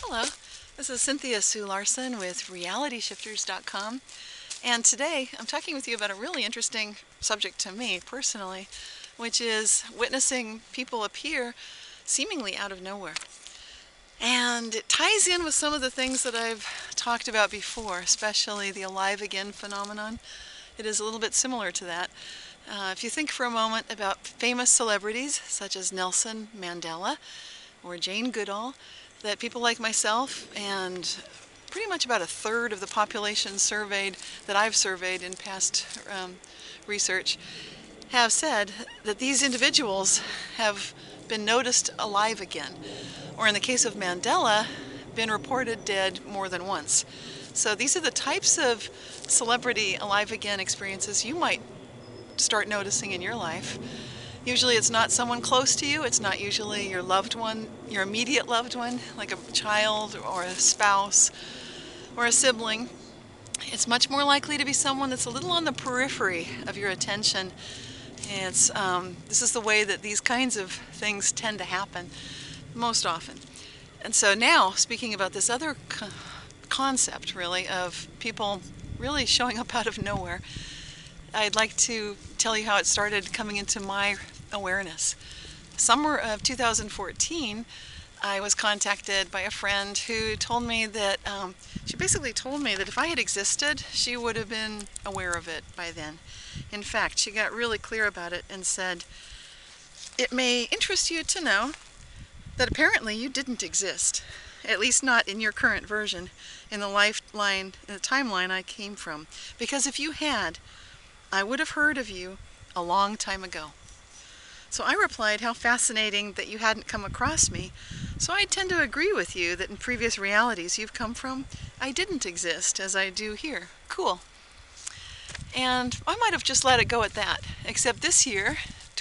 Hello, this is Cynthia Sue Larson with RealityShifters.com, and today I'm talking with you about a really interesting subject to me personally, which is witnessing people appear seemingly out of nowhere. And it ties in with some of the things that I've talked about before, especially the alive again phenomenon. It is a little bit similar to that. If you think for a moment about famous celebrities such as Nelson Mandela or Jane Goodall, that people like myself and pretty much about a third of the population surveyed that I've surveyed in past research have said that these individuals have been noticed alive again, or in the case of Mandela, been reported dead more than once. So these are the types of celebrity alive again experiences you might start noticing in your life. Usually it's not someone close to you, it's not usually your loved one, your immediate loved one, like a child or a spouse or a sibling. It's much more likely to be someone that's a little on the periphery of your attention. This is the way that these kinds of things tend to happen most often. And so now, speaking about this other concept, really, of people really showing up out of nowhere, I'd like to tell you how it started coming into my awareness. Summer of 2014, I was contacted by a friend who told me that, she basically told me that if I had existed, she would have been aware of it by then. In fact, she got really clear about it and said, "It may interest you to know that apparently you didn't exist, at least not in your current version, in the timeline I came from. Because if you had, I would have heard of you a long time ago." So I replied, "How fascinating that you hadn't come across me. So I tend to agree with you that in previous realities you've come from, I didn't exist as I do here. Cool." And I might have just let it go at that, except this year,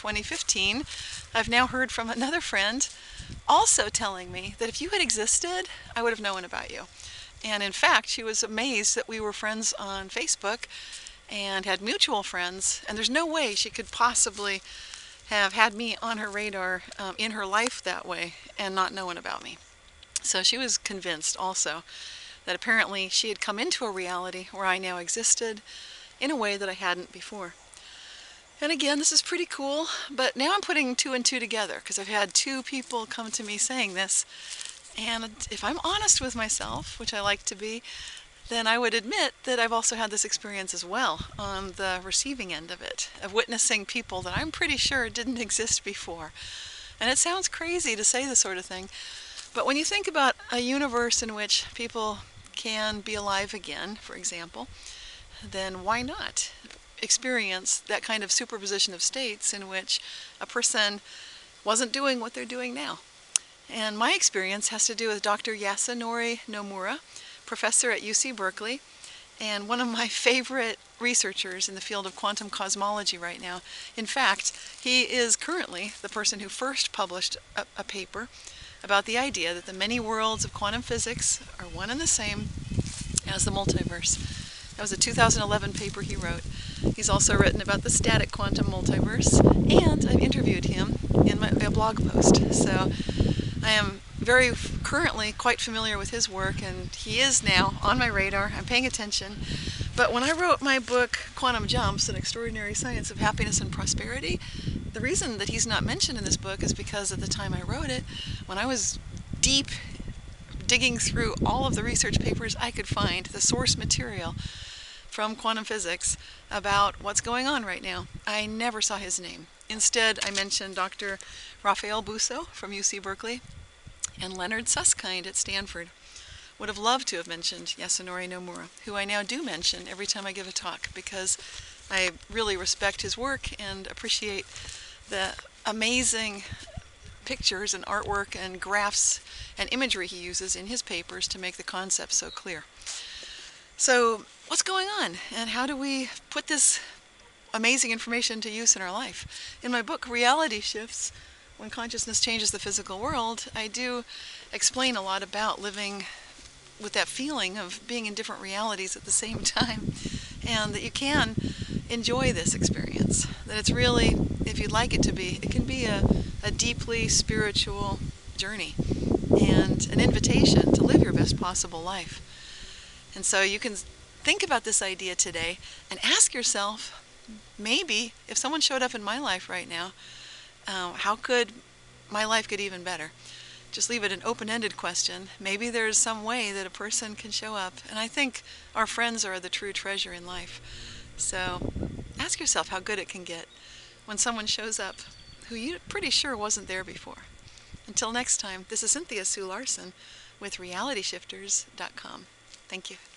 2015, I've now heard from another friend also telling me that if you had existed, I would have known about you. And in fact, she was amazed that we were friends on Facebook and had mutual friends, and there's no way she could possibly have had me on her radar in her life that way and not knowing about me. So she was convinced also that apparently she had come into a reality where I now existed in a way that I hadn't before. And again, this is pretty cool, but now I'm putting two and two together because I've had two people come to me saying this, and if I'm honest with myself, which I like to be, then I would admit that I've also had this experience as well on the receiving end of it, of witnessing people that I'm pretty sure didn't exist before. And it sounds crazy to say this sort of thing, but when you think about a universe in which people can be alive again, for example, then why not experience that kind of superposition of states in which a person wasn't doing what they're doing now? And my experience has to do with Dr. Yasunori Nomura, professor at UC Berkeley, and one of my favorite researchers in the field of quantum cosmology right now. In fact, he is currently the person who first published a paper about the idea that the many worlds of quantum physics are one and the same as the multiverse. That was a 2011 paper he wrote. He's also written about the static quantum multiverse, and I've interviewed him in a blog post. So I am currently quite familiar with his work, and he is now on my radar. I'm paying attention. But when I wrote my book, Quantum Jumps, An Extraordinary Science of Happiness and Prosperity, the reason that he's not mentioned in this book is because at the time I wrote it, when I was deep digging through all of the research papers I could find, the source material from quantum physics about what's going on right now, I never saw his name. Instead, I mentioned Dr. Raphael Busso from UC Berkeley and Leonard Susskind at Stanford. Would have loved to have mentioned Yasunori Nomura, who I now do mention every time I give a talk because I really respect his work and appreciate the amazing pictures and artwork and graphs and imagery he uses in his papers to make the concept so clear. So what's going on, and how do we put this amazing information to use in our life? In my book, Reality Shifts, When Consciousness Changes the Physical World, I do explain a lot about living with that feeling of being in different realities at the same time, and that you can enjoy this experience. That it's really, if you'd like it to be, it can be a deeply spiritual journey. and an invitation to live your best possible life. And so you can think about this idea today and ask yourself, maybe if someone showed up in my life right now, how could my life get even better? Just leave it an open-ended question. Maybe there's some way that a person can show up. And I think our friends are the true treasure in life. So ask yourself how good it can get when someone shows up who you're pretty sure wasn't there before. Until next time, this is Cynthia Sue Larson with RealityShifters.com. Thank you.